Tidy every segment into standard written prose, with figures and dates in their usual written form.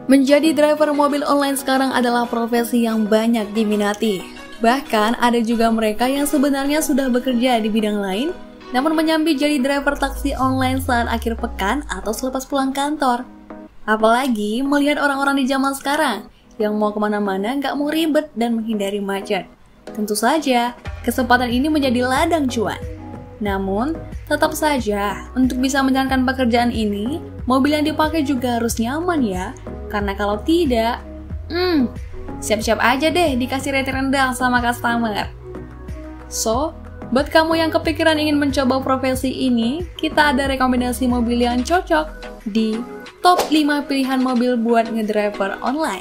Menjadi driver mobil online sekarang adalah profesi yang banyak diminati. Bahkan ada juga mereka yang sebenarnya sudah bekerja di bidang lain, namun menyambi jadi driver taksi online saat akhir pekan atau selepas pulang kantor. Apalagi melihat orang-orang di zaman sekarang yang mau kemana-mana nggak mau ribet dan menghindari macet. Tentu saja, kesempatan ini menjadi ladang cuan. Namun, tetap saja untuk bisa menjalankan pekerjaan ini, mobil yang dipakai juga harus nyaman ya. Karena kalau tidak, siap-siap aja deh dikasih rating rendah sama customer. So, buat kamu yang kepikiran ingin mencoba profesi ini, kita ada rekomendasi mobil yang cocok di top 5 pilihan mobil buat ngedriver online.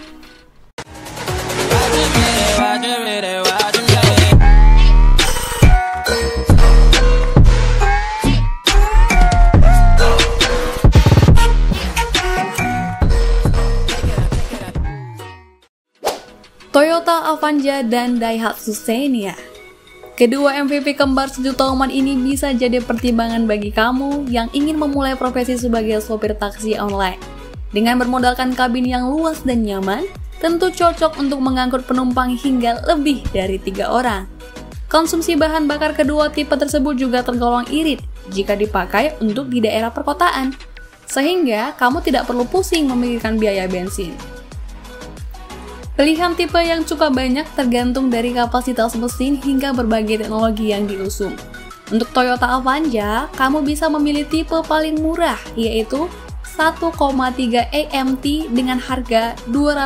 Toyota Avanza dan Daihatsu Xenia. Kedua MVP kembar sejuta umat ini bisa jadi pertimbangan bagi kamu yang ingin memulai profesi sebagai sopir taksi online. Dengan bermodalkan kabin yang luas dan nyaman, tentu cocok untuk mengangkut penumpang hingga lebih dari 3 orang. Konsumsi bahan bakar kedua tipe tersebut juga tergolong irit jika dipakai untuk di daerah perkotaan, sehingga kamu tidak perlu pusing memikirkan biaya bensin. Pilihan tipe yang cukup banyak tergantung dari kapasitas mesin hingga berbagai teknologi yang diusung. Untuk Toyota Avanza, kamu bisa memilih tipe paling murah, yaitu 1,3 AMT dengan harga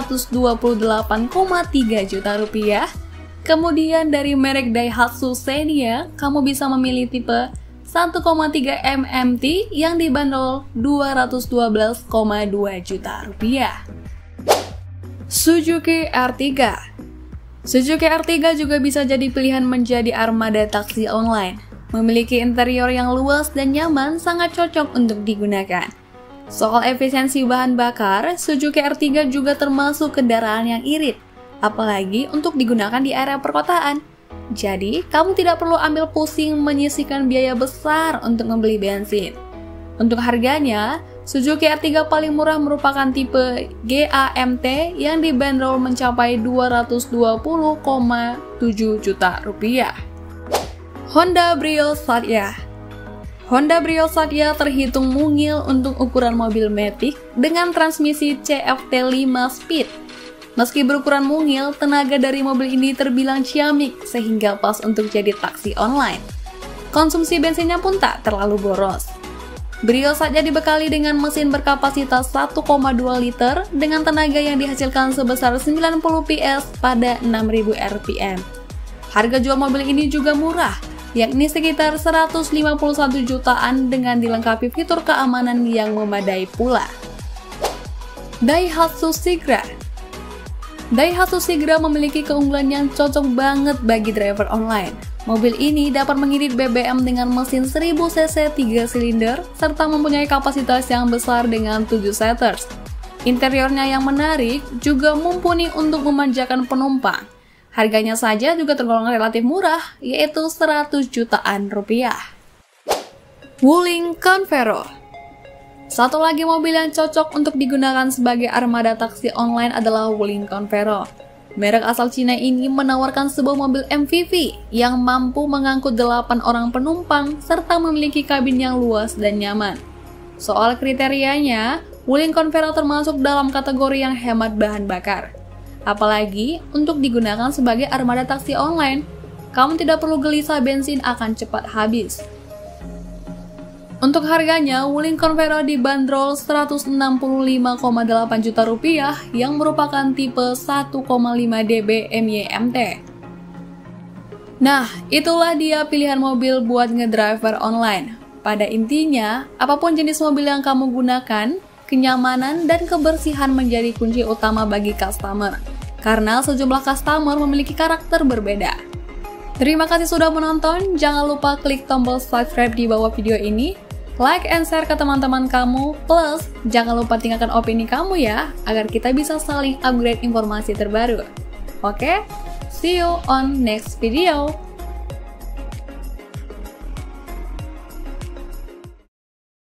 228,3 juta rupiah. Kemudian dari merek Daihatsu Xenia, kamu bisa memilih tipe 1,3 MMT yang dibanderol 212,2 juta rupiah. Suzuki R3. Suzuki R3 juga bisa jadi pilihan menjadi armada taksi online. Memiliki interior yang luas dan nyaman, sangat cocok untuk digunakan. Soal efisiensi bahan bakar, Suzuki R3 juga termasuk kendaraan yang irit, apalagi untuk digunakan di area perkotaan. Jadi, kamu tidak perlu ambil pusing menyisihkan biaya besar untuk membeli bensin. Untuk harganya, Suzuki R3 paling murah merupakan tipe GAMT yang dibanderol mencapai 220,7 juta rupiah. Honda Brio Satya. Honda Brio Satya terhitung mungil untuk ukuran mobil matic dengan transmisi CVT 5 speed. Meski berukuran mungil, tenaga dari mobil ini terbilang ciamik sehingga pas untuk jadi taksi online. Konsumsi bensinnya pun tak terlalu boros. Brio Satya dibekali dengan mesin berkapasitas 1,2 liter dengan tenaga yang dihasilkan sebesar 90 PS pada 6000 rpm. Harga jual mobil ini juga murah, yakni sekitar 151 jutaan dengan dilengkapi fitur keamanan yang memadai pula. Daihatsu Sigra. Daihatsu Sigra memiliki keunggulan yang cocok banget bagi driver online. Mobil ini dapat mengirit BBM dengan mesin 1000 cc 3 silinder serta mempunyai kapasitas yang besar dengan 7 seaters. Interiornya yang menarik juga mumpuni untuk memanjakan penumpang. Harganya saja juga tergolong relatif murah, yaitu 100 jutaan rupiah. Wuling Convero. Satu lagi mobil yang cocok untuk digunakan sebagai armada taksi online adalah Wuling Convero. Merek asal Cina ini menawarkan sebuah mobil MPV yang mampu mengangkut 8 orang penumpang serta memiliki kabin yang luas dan nyaman. Soal kriterianya, Wuling Convero termasuk dalam kategori yang hemat bahan bakar. Apalagi untuk digunakan sebagai armada taksi online, kamu tidak perlu gelisah bensin akan cepat habis. Untuk harganya, Wuling Convero dibanderol 165,8 juta rupiah yang merupakan tipe 1,5 db MYMT. Nah, itulah dia pilihan mobil buat ngedriver online. Pada intinya, apapun jenis mobil yang kamu gunakan, kenyamanan dan kebersihan menjadi kunci utama bagi customer. Karena sejumlah customer memiliki karakter berbeda. Terima kasih sudah menonton, jangan lupa klik tombol subscribe di bawah video ini, like and share ke teman-teman kamu, plus jangan lupa tinggalkan opini kamu ya, agar kita bisa saling upgrade informasi terbaru. Oke, see you on next video.